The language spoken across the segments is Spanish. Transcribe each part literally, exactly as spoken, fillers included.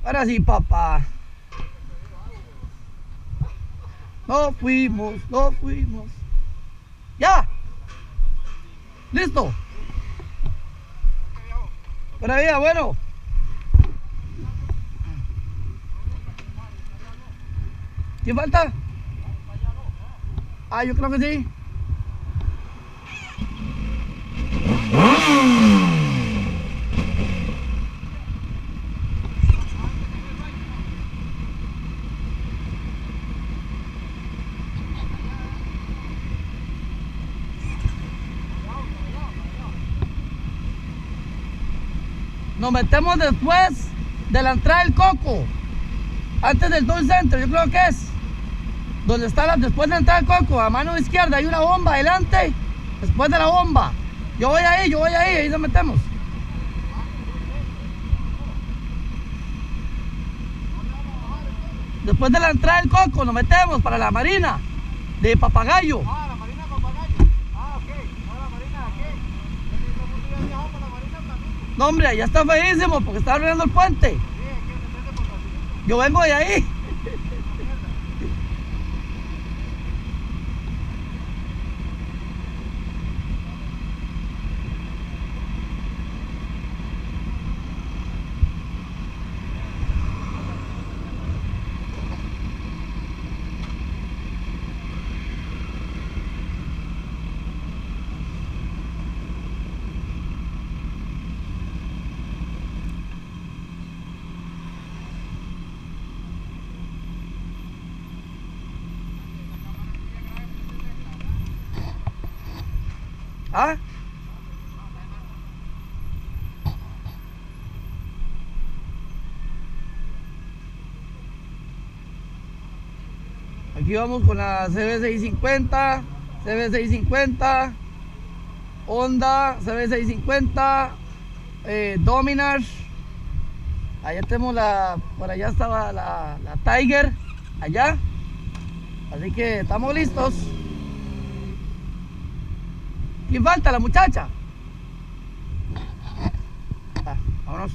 Ahora sí, papá. Nos fuimos, nos fuimos. ¡Ya! ¡Listo! Buena vida, bueno. ¿Quién falta? Ah, yo creo que sí. Nos metemos después de la entrada del Coco, antes del Toy Center, yo creo que es donde está la, después de la entrada del Coco, a mano izquierda hay una bomba adelante, después de la bomba. Yo voy ahí, yo voy ahí, ahí nos metemos. Después de la entrada del Coco nos metemos para la marina de Papagayo. Ah, la marina de Papagayo. Ah, ok. No, la marina de aquí. Yo ya viajamos la marina también. No, hombre, ya está feísimo porque está arreglando el puente. Sí, hay que meterse por facilito. Yo vengo de ahí. ¿Ah? Aquí vamos con la C B seiscientos cincuenta, C B seiscientos cincuenta, Honda C B seiscientos cincuenta, eh, Dominar. Allá tenemos la, por allá estaba la, la Tiger, allá. Así que estamos listos. ¿Quién falta? La muchacha. Ah, vámonos.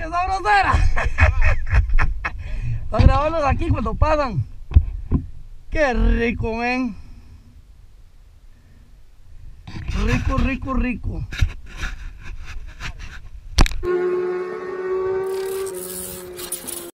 sabrosera! A grabarlos aquí cuando pasan. ¡Qué rico, men! Rico, rico, rico.